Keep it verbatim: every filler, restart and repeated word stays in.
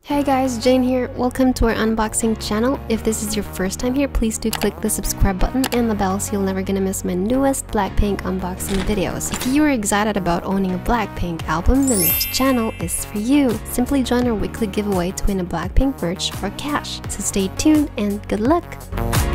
Hey guys, Jane here. Welcome to our unboxing channel. If this is your first time here, please do click the subscribe button and the bell so you're never gonna miss my newest Blackpink unboxing videos. If you are excited about owning a Blackpink album, then this channel is for you. Simply join our weekly giveaway to win a Blackpink merch or cash. So stay tuned and good luck!